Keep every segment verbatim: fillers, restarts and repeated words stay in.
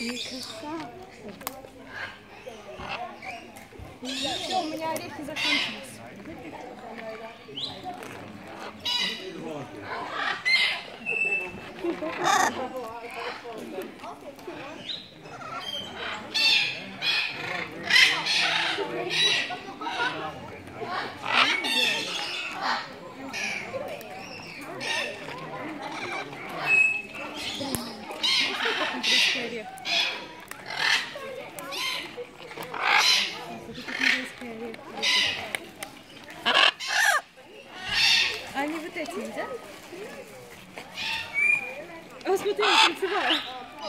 Все, у меня орехи закончились. А они вот эти едят? О, смотри, я танцевала.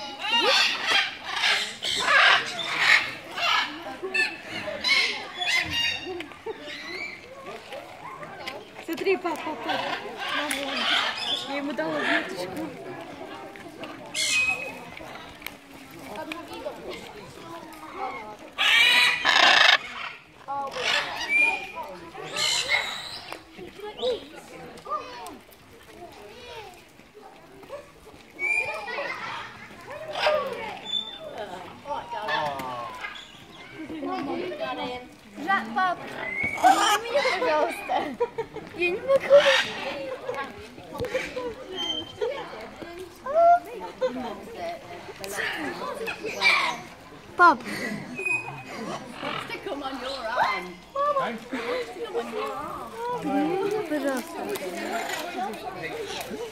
Смотри, папа, папа. Мама, я ему дала веточку. Жак, пап, возьми меня, пожалуйста. Я не могу. Пап. Stick them on your arm. Stick them on your arm. Пожалуйста.